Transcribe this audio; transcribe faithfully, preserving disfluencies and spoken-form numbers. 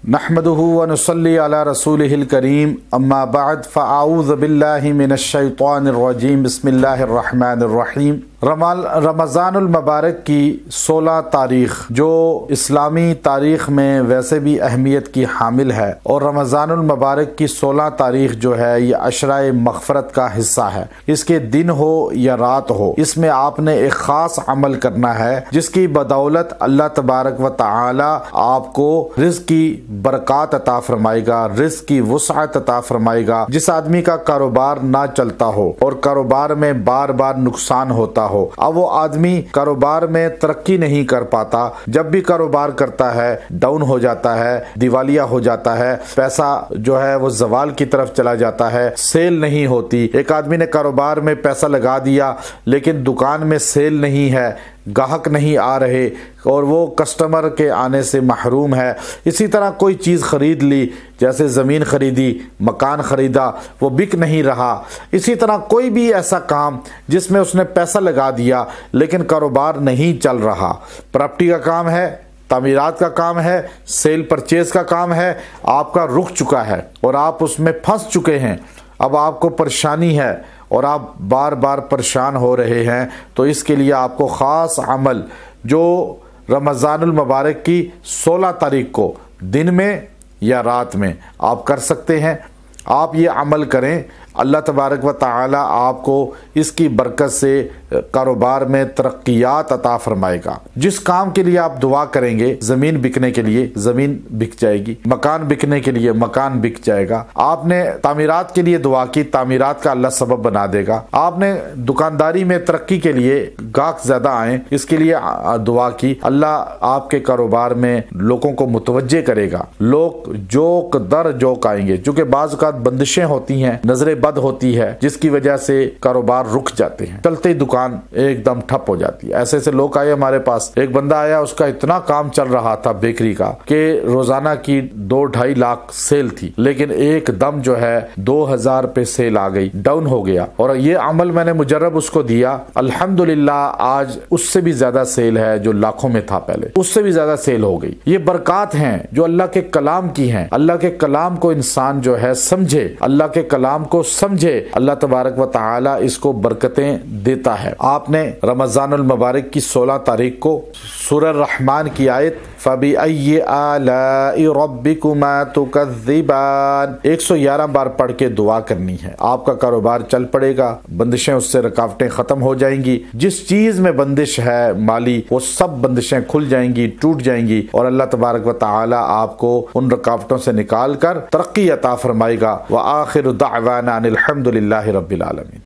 نحمدہ ونصلی علی رسولہ الکریم اما بعد فاعوذ باللہ من الشیطان الرجیم بسم اللہ الرحمن الرحیم۔ رمضان المبارک کی سولہ تاریخ جو اسلامی تاریخ میں ویسے بھی اہمیت کی حامل ہے، اور رمضان المبارک کی سولہ تاریخ جو ہے یہ عشرہ مغفرت کا حصہ ہے۔ اس کے دن ہو یا رات ہو، اس میں آپ نے ایک خاص عمل کرنا ہے جس کی بدولت اللہ تبارک و تعالی آپ کو رزق کی برکات عطا فرمائے گا، رزق کی وسعت عطا فرمائے گا۔ جس آدمی کا کاروبار نہ چلتا ہو اور کاروبار میں بار بار نقصان ہوتا ہو، اب وہ آدمی کاروبار میں ترقی نہیں کر پاتا، جب بھی کاروبار کرتا ہے ڈاؤن ہو جاتا ہے، دیوالیہ ہو جاتا ہے، پیسہ جو ہے وہ زوال کی طرف چلا جاتا ہے، سیل نہیں ہوتی۔ ایک آدمی نے کاروبار میں پیسہ لگا دیا لیکن دکان میں سیل نہیں ہے، گاہک نہیں آ رہے اور وہ کسٹمر کے آنے سے محروم ہے۔ اسی طرح کوئی چیز خرید لی، جیسے زمین خریدی، مکان خریدا، وہ بک نہیں رہا۔ اسی طرح کوئی بھی ایسا کام جس میں اس نے پیسہ لگا دیا لیکن کاروبار نہیں چل رہا، پراپرٹی کا کام ہے، تعمیرات کا کام ہے، سیل پرچیز کا کام ہے، آپ کا رک چکا ہے اور آپ اس میں پھنس چکے ہیں، اب آپ کو پریشانی ہے اور آپ بار بار پریشان ہو رہے ہیں، تو اس کے لیے آپ کو خاص عمل جو رمضان المبارک کی سولہ تاریخ کو دن میں یا رات میں آپ کر سکتے ہیں۔ آپ یہ عمل کریں، اللہ تبارک و تعالی آپ کو اس کی برکت سے کاروبار میں ترقیات عطا فرمائے گا۔ جس کام کے لیے آپ دعا کریں گے، زمین بکنے کے لیے زمین بک جائے گی، مکان بکنے کے لیے مکان بک جائے گا۔ آپ نے تعمیرات کے لیے دعا کی، تعمیرات کا اللہ سبب بنا دے گا۔ آپ نے دکانداری میں ترقی کے لیے گاہک زیادہ آئیں، اس کے لیے دعا کی، اللہ آپ کے کاروبار میں لوگوں کو متوجہ کرے گا، لوگ جوک در جوک آئیں گے، چونکہ بعض اوقات بندشیں ہوتی ہیں، نظر بد ہوتی ہے جس کی وجہ سے کاروبار رک جاتے ہیں، چلتے ہی دکان ایک دم ٹھپ ہو جاتی ہے۔ ایسے ایسے لوگ آئے ہمارے پاس، ایک بندہ آیا، اس کا اتنا کام چل رہا تھا بیکری کا کہ روزانہ کی دو ڈھائی لاکھ سیل تھی، لیکن ایک دم جو ہے دو ہزار پہ سیل آ گئی، ڈاؤن ہو گیا۔ اور یہ عمل میں نے مجرب اس کو دیا، الحمدللہ آج اس سے بھی زیادہ سیل ہے جو لاکھوں میں تھا پہلے، اس سے بھی زیادہ سیل ہو گئی۔ یہ برکات ہیں جو اللہ کے کلام کی ہیں۔ اللہ کے کلام کو انسان جو ہے سمجھے، اللہ کے کلام کو سمجھے، اللہ تبارک و تعالی اس کو برکتیں دیتا ہے۔ آپ نے رمضان المبارک کی سولہ تاریخ کو سورہ الرحمن کی آیت فَبِأَيِّ آلَاءِ رَبِّكُمَا تُكَذِّبَانِ ایک سو گیارہ بار پڑھ کے دعا کرنی ہے۔ آپ کا کاروبار چل پڑے گا، بندشیں اس سے رکاوٹیں ختم ہو جائیں گی، جس چیز میں بندش ہے مالی وہ سب بندشیں کھل جائیں گی، ٹوٹ جائیں گی، اور اللہ تبارک و تعالی آپ کو ان رکاوٹوں سے نکال کر ترقی عطا فرمائے گا۔ وآخر دعوانا ان الحمد للہ رب العالمین۔